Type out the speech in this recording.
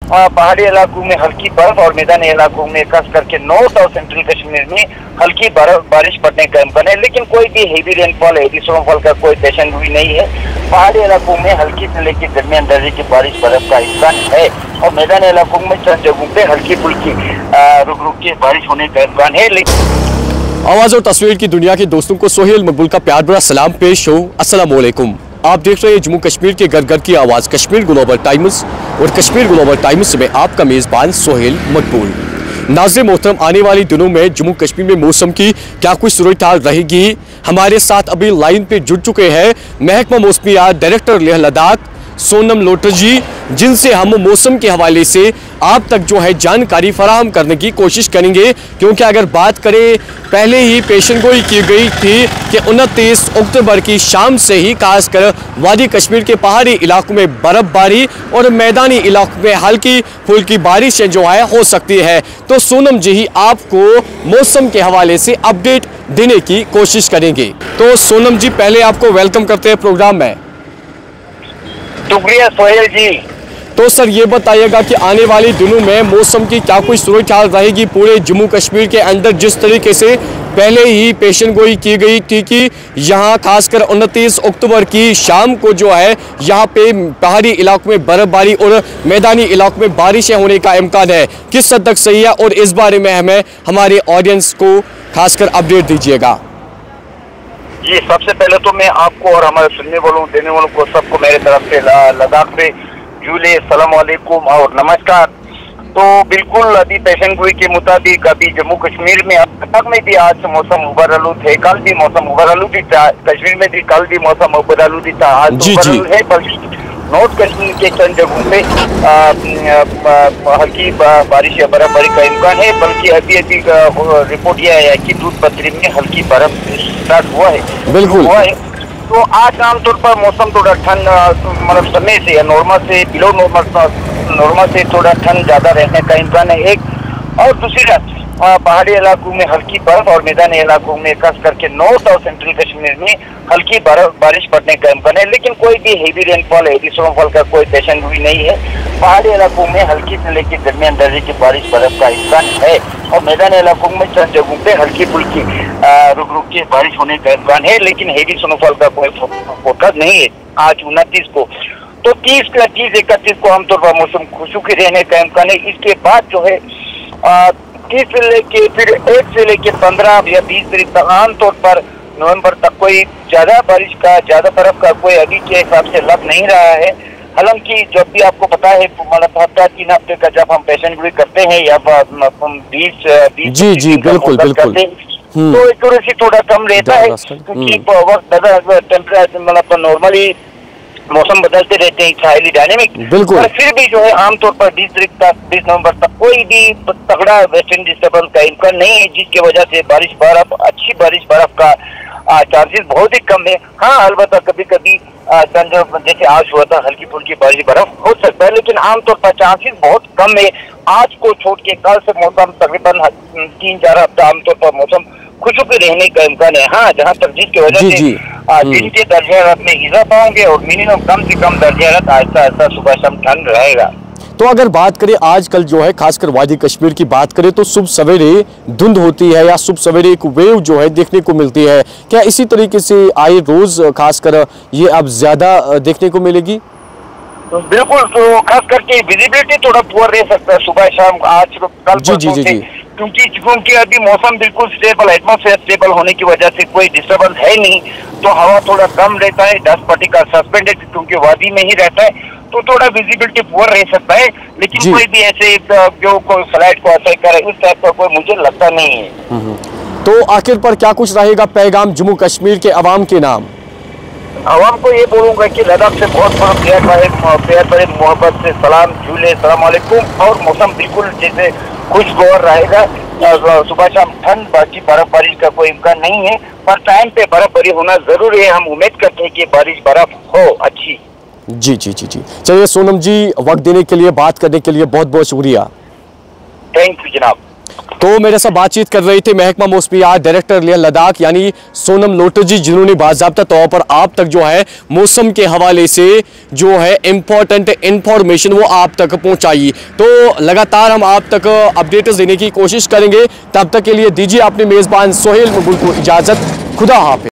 पहाड़ी इलाकों में हल्की बर्फ और मैदानी इलाकों में खास करके नॉर्थ और सेंट्रल कश्मीर में हल्की बारिश पड़ने का इम्कान है, लेकिन कोई भी हेवी रेनफॉल हेवी स्नोफॉल का कोई पेशन हुई नहीं है। पहाड़ी इलाकों में हल्की से लेकर दरमियान दर्जे की बारिश बर्फ का इम्कान है और मैदानी इलाकों में चंद जगहों पे हल्की फुल्की रुक रुक के बारिश होने का इम्कान है। लेकिन आवाज और तस्वीर की दुनिया के दोस्तों को सोहेल मकबूल का प्यार भरा सलाम पेश हो। अस्सलाम वालेकुम। आप देख रहे हैं जम्मू कश्मीर के घर घर की आवाज कश्मीर ग्लोबल टाइम्स और कश्मीर ग्लोबल टाइम्स में आपका मेजबान सोहेल मकबूल। नाज़रीन मोहतरम, आने वाले दिनों में जम्मू कश्मीर में मौसम की क्या कुछ सूरत हाल रहेगी? हमारे साथ अभी लाइन पे जुड़ चुके हैं महकमा मौसमियात डायरेक्टर लेह लद्दाख सोनम लोटर जी, जिनसे हम मौसम के हवाले से आप तक जो है जानकारी फराहम करने की कोशिश करेंगे। क्योंकि अगर बात करें, पहले ही पेशन गोई की गई थी कि 29 अक्टूबर की शाम से ही खासकर वादी कश्मीर के पहाड़ी इलाकों में बर्फबारी और मैदानी इलाकों में हल्की फुल्की बारिशें जो है हो सकती है। तो सोनम जी ही आपको मौसम के हवाले से अपडेट देने की कोशिश करेंगे। तो सोनम जी, पहले आपको वेलकम करते हैं प्रोग्राम में। शुक्रिया सोहेल जी। तो सर ये बताइएगा कि आने वाले दिनों में मौसम की क्या कोई सूरत हाल रहेगी पूरे जम्मू कश्मीर के अंदर, जिस तरीके से पहले ही पेशन गोई की गई थी कि यहाँ खासकर 29 अक्टूबर की शाम को जो है यहाँ पे पहाड़ी इलाकों में बर्फबारी और मैदानी इलाकों में बारिशें होने का इम्कान है, किस हद तक सही है? और इस बारे में हमें हमारे ऑडियंस को खासकर अपडेट दीजिएगा। जी, सबसे पहले तो मैं आपको और हमारे सुनने वालों देने वालों को सबको मेरे तरफ से लद्दाख से जुले सलाम वालेकुम और नमस्कार। तो बिल्कुल अभी पेशन गोई के मुताबिक अभी जम्मू कश्मीर में लद्दाख में भी आज मौसम उबरालूद है, कल भी मौसम उबरालूद ही था, कश्मीर में भी कल भी मौसम उबरालूद ही था, आज तो उबरालूद है। बल्कि नॉर्थ कश्मीर के चंद जगहों पे हल्की बारिश या बर्फबारी का इम्कान है। बल्कि अभी अभी रिपोर्ट यह है कि दूध पत्री में हल्की बर्फ स्टार्ट हुआ है, बिल्कुल हुआ है। तो आज आमतौर पर मौसम थोड़ा ठंड मतलब समय से या नॉर्मल से बिलो नॉर्मल से थोड़ा ठंड ज्यादा रहने का इम्कान है एक। और दूसरी पहाड़ी इलाकों में हल्की बर्फ और मैदानी इलाकों में खास करके नॉर्थ और सेंट्रल कश्मीर में हल्की बारिश पड़ने का इम्कान है, लेकिन कोई भी हेवी रेनफॉल हेवी स्नोफॉल का कोई पेशन हुई नहीं है। पहाड़ी इलाकों में हल्की से लेकर दरमियान दर्जे की बारिश बर्फ का इम्कान है और मैदानी इलाकों में चंद जगहों पे हल्की फुल्की रुक रुक के बारिश होने का इम्कान है, लेकिन हेवी स्नोफॉल का कोई फोरकास्ट नहीं है आज 29 को। तो 30, 31 को आमतौर पर मौसम खुशकी रहने का इम्कान है। इसके बाद जो है 30 से लेके फिर 1 से लेके 15 या 20 तारीख तक आमतौर पर नवंबर तक कोई ज्यादा बारिश का ज्यादा बर्फ का कोई अभी के हिसाब से लग नहीं रहा है। हालांकि जब भी आपको पता है मतलब हफ्ता 3 हफ्ते का जब हम पेशन गोई करते हैं या 20 जी बिल्कुल बिल्कुल, तो एक्यूरेसी थोड़ा कम रहता है क्योंकि टेम्परेचर मतलब नॉर्मली मौसम बदलते रहते हैं, हाईली डायनेमिक। पर फिर भी जो है आमतौर पर 20 तारीख तक 20 नवंबर तक कोई भी तगड़ा वेस्टर्न डिस्टर्बेंस का इम्कान नहीं है, जिसकी वजह से अच्छी बारिश बर्फ का चांसेस बहुत ही कम है। हाँ, अलबत्ता कभी कभी जैसे आज हुआ था हल्की फुल्की बारिश बर्फ हो सकता है, लेकिन आमतौर पर चांसेस बहुत कम है। आज को छोड़ के कल से मौसम तकरीबन 3-4 हफ्ता आमतौर पर मौसम खुशकी रहने का इम्कान है। हाँ, जहाँ तक जिसकी वजह से दिन के दर्जा रात में इजाफा होंगे और मिनिमम कम से कम दर्जा रात आहिस्ता आहिस्ता सुबह शाम ठंड रहेगा। तो अगर बात करें आजकल जो है खासकर वादी कश्मीर की बात करें तो सुबह सवेरे धुंध होती है या सुबह सवेरे एक वेव जो है देखने को मिलती है, क्या इसी तरीके से आए रोज खासकर ये अब ज्यादा देखने को मिलेगी? तो बिल्कुल, तो खास करके विजिबिलिटी थोड़ा पुअर रह सकता है सुबह शाम आज कल जी, क्योंकि अभी मौसम बिल्कुल स्टेबल, एटमॉस्फेयर स्टेबल होने की वजह से कोई डिस्टर्बेंस है नहीं, तो हवा थोड़ा कम रहता है, डस्ट पार्टिकल सस्पेंडेड क्योंकि वादी में ही रहता है, तो थोड़ा विजिबिलिटी पुअर रह सकता है। लेकिन कोई भी ऐसे जो फ्लाइट को असर करे उस टाइप का कोई मुझे लगता नहीं है। तो आखिर पर क्या कुछ रहेगा पैगाम जम्मू कश्मीर के अवाम के नाम? अवाम को ये बोलूंगा कि लद्दाख से बहुत प्यार भरे मोहब्बत से सलाम झूले सलाम वालेकुम। और मौसम बिल्कुल जैसे खुशगवार रहेगा, सुबह शाम ठंड, बाकी बर्फबारी का कोई इम्कान नहीं है, पर टाइम पे बर्फबारी होना जरूरी है। हम उम्मीद करते हैं कि बारिश बर्फ हो अच्छी। जी। चलिए सोनम जी, वक्त देने के लिए, बात करने के लिए बहुत बहुत शुक्रिया। थैंक यू जनाब। तो मेरे साथ बातचीत कर रही थी महकमा मौसमियात डायरेक्टर लेह लद्दाख यानी सोनम लोटर जी, जिन्होंने बाज़ाब्ता तौर पर आप तक जो है मौसम के हवाले से जो है इम्पोर्टेंट इंफॉर्मेशन वो आप तक पहुंचाई। तो लगातार हम आप तक अपडेट्स देने की कोशिश करेंगे। तब तक के लिए दीजिए अपने मेज़बान सोहेल मकबूल को इजाज़त। खुदा हाफिज़।